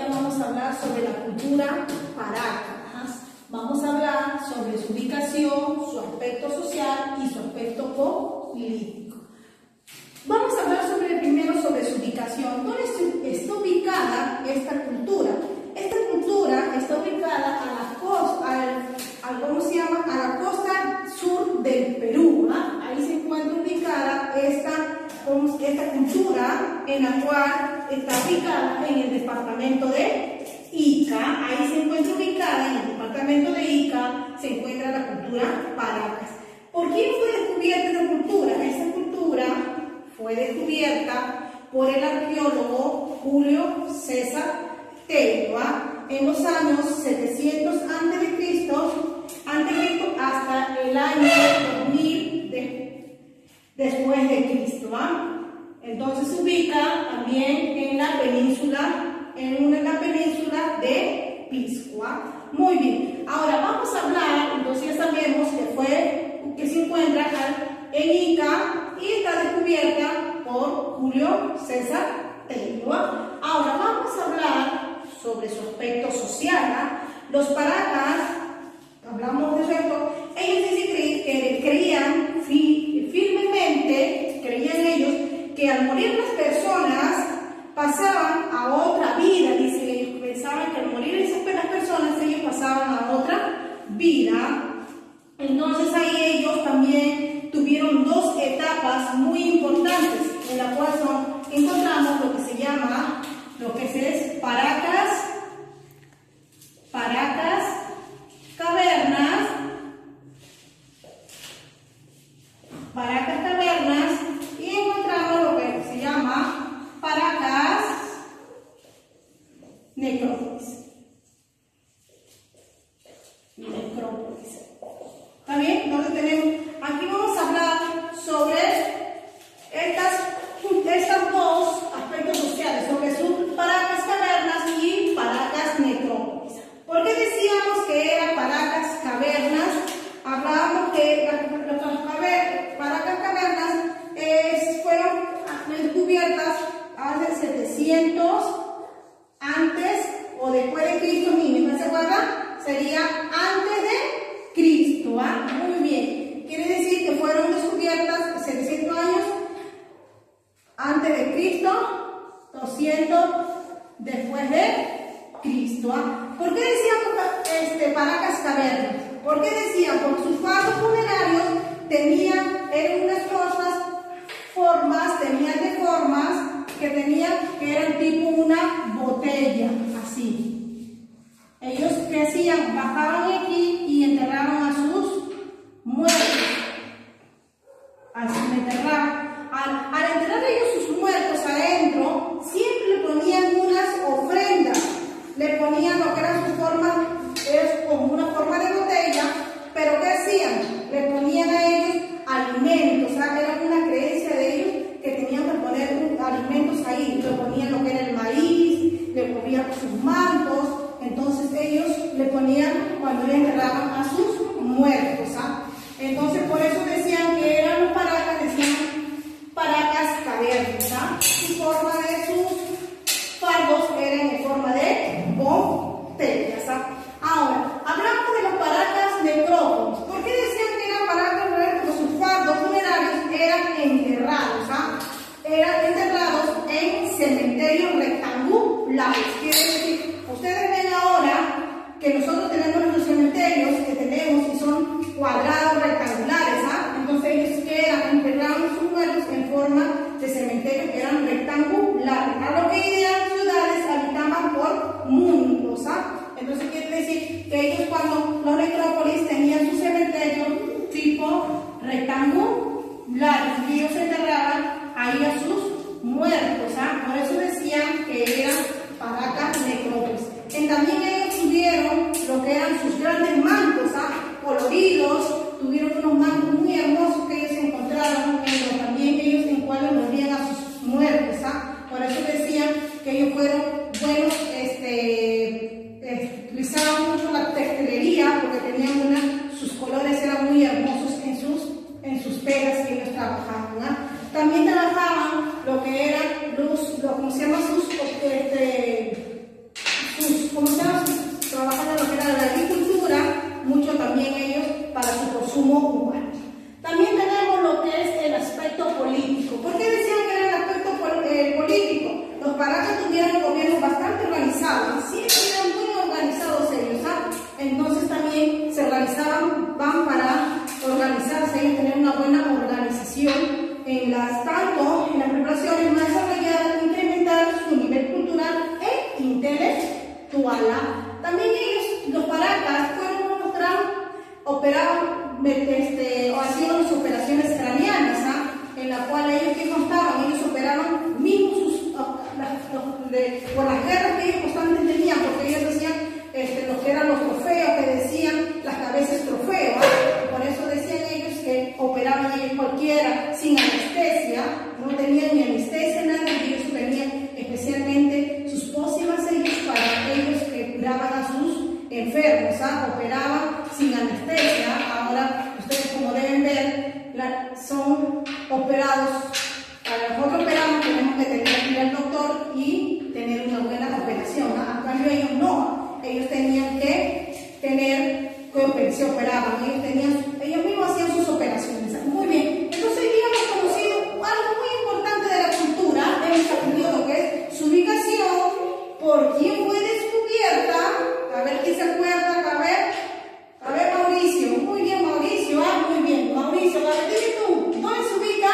día vamos a hablar sobre la cultura Paracas. Vamos a hablar sobre su ubicación, su aspecto social y su aspecto político. Vamos a hablar primero sobre su ubicación. ¿Dónde está ubicada esta cultura? Esta cultura está ubicada a la costa, a la costa sur del Perú. Ahí se encuentra ubicada esta cultura, en la cual está ubicada en el departamento de Ica. Ahí se encuentra ubicada en el departamento de Ica, se encuentra la cultura Paracas. ¿Por quién fue descubierta esta cultura? Esta cultura fue descubierta por el arqueólogo Julio César Tello en los años 700 a.C. hasta el año 2000 después de Cristo. Entonces se ubica también en la península, de Pisco. Muy bien. Ahora vamos a hablar, entonces ya sabemos que se encuentra en Ica y está descubierta por Julio César Tello. Ahora vamos a hablar sobre su aspecto social. Los Paracas, hablamos de esto, ellos creían firmemente, creían ellos, que al morir las personas pasaban a otra vida. Dice, ellos pensaban que al morir las personas ellos pasaban a otra vida. Entonces ahí ellos también tuvieron dos etapas muy importantes, en la cual encontramos lo que se llama, Paracas cavernas, y encontramos lo que se llama Paracas necrópolis. ¿Está bien? Entonces aquí vamos a hablar sobre estas dos aspectos sociales, sobre sus Paracas cavernas y Paracas necrópolis. ¿Por qué decíamos que eran Paracas cavernas? Hablábamos que las Paracas cavernas fueron descubiertas hace 700 antes o después de Cristo mismo. ¿No se acuerdan? Sería antes de Cristo. Muy bien. Quiere decir que fueron descubiertas 700 años antes de Cristo, 200 después de Cristo. ¿Por qué decíamos Paracas cavernas? ¿Por qué decían? Porque sus fardos funerarios eran unas formas que eran tipo una botella, así. Ellos ¿qué hacían? Bajaban aquí y enterraban a sus muertos. Así me enterraban. Al enterrar ellos sus muertos adentro, siempre le ponían unas ofrendas. Le ponían lo que era su forma, es como una forma de botella, pero ¿qué hacían? Le ponían a ellos alimentos. Era una creencia de ellos que tenían que poner alimentos ahí. Le ponían lo que era el maíz, le ponían sus mantos. Entonces ellos le ponían cuando le enterraban a sus muertos. Entonces por eso decían que eran los Paracas, decían Paracas cavernas. Su forma de sus fardos eran en forma de botellas. Ahora, hablamos de los Paracas necrópolis. ¿Por qué decían que eran Paracas necrópolis? Porque sus fardos funerarios eran enterrados. Eran enterrados en cementerios rectangulares. Quiere decir, ustedes ven ahora que nosotros tenemos nuestros cementerios que tenemos y son cuadrados rectangulares. Entonces ellos enterraban sus muertos en forma de cementerios que eran rectangulares. A lo que idean ciudades habitaban por mundos. Entonces quiere decir que ellos, cuando los necrópolis tenían su cementerio tipo rectangulares, y ellos enterraban ahí a sus muertos. Por eso decían que eran Paracas necrópolis. También ellos tuvieron lo que eran sus grandes mantos coloridos, espiritual. También ellos, los paracas, fueron unos gran, operaban, o hacían unas operaciones craneanas, en la cual ellos que constaban, ellos operaban mismos por las guerras que ellos constantemente tenían, porque ellos decían los que eran los trofeos, que decían las cabezas trofeo, por eso decían ellos que operaban ellos cualquiera sin anestesia, no tenían ni anestesia, nada, y ellos tenían especialmente sus pócimas ellos para aquellos que curaban a sus enfermos, operaban sin anestesia. Ahora ustedes, como deben ver, son operados. Para nosotros operamos tenemos que tener que ir al doctor y tener una buena operación, a cambio ellos no, ellos tenían que tener que se operaban, ellos mismos hacían sus operaciones. Muy bien, entonces hoy día hemos conocido algo muy importante de la cultura, hemos aprendido lo que es su ubicación, por quién fue descubierta, a ver quién se acuerda, a ver Mauricio, muy bien Mauricio, muy bien Mauricio, a ver dime tú, ¿dónde se ubica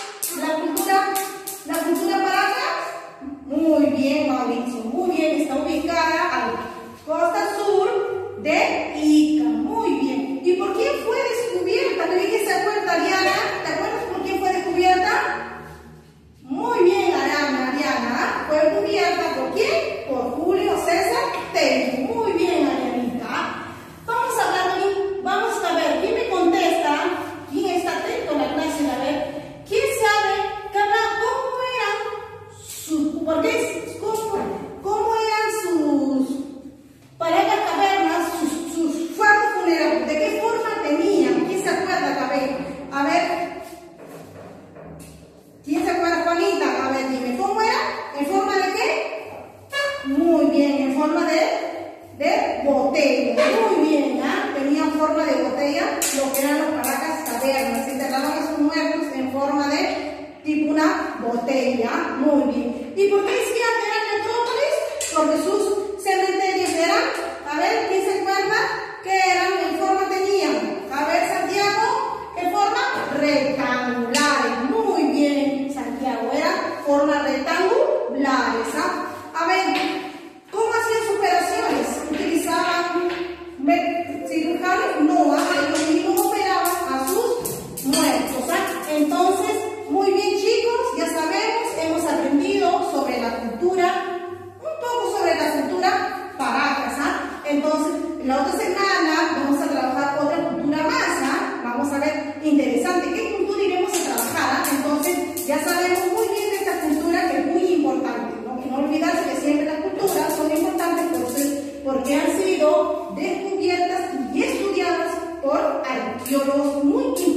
la cultura paracas? Muy bien Mauricio, muy bien, está ubicada a la costa sur de Ica, muy bien. ¿Y por quién fue descubierta? ¿Quién se acuerda, Diana? ¿Te acuerdas por quién fue descubierta? Muy bien, Ariana, fue descubierta ¿por quién? Por Julio César Tello. Muy bien, Arianita. Vamos a ver, ¿quién me contesta? ¿Quién está atento a la clase? A ver, ¿quién sabe cómo eran sus paracas cavernas, sus cuartos funerarios? ¿De qué forma tenían? ¿Quién se acuerda, a ver, ¿quién se acuerda, Juanita? A ver, dime, ¿cómo era? ¿En forma de qué? Muy bien, en forma de botella. Muy bien, tenían forma de botella, lo que eran los paracas cavernas. Enterraban a sus muertos en forma de tipo una botella. Muy bien. ¿Y por qué decían que eran metrópolis? Porque sus cementerios eran, a ver, ¿quién se acuerda? ¿Qué eran? ¿En forma tenían? A ver, Santiago, ¿qué forma? Rectangulares. Muy bien, Santiago, eran formas rectangulares. A ver, ¿cómo hacían sus operaciones? ¿Utilizaban cirujanos? No, ellos mismos operaban a sus muertos. Entonces, muy bien chicos, ya sabemos, hemos aprendido sobre la cultura, un poco sobre la cultura paracas. Entonces, la otra semana vamos a trabajar otra cultura más. Vamos a ver, interesante, ¿qué cultura iremos a trabajar? Entonces, ya sabemos muy bien de esta cultura que es muy importante, ¿no? Que no olvidarse que siempre las culturas son importantes porque han sido descubiertas y estudiadas por arqueólogos muy importantes.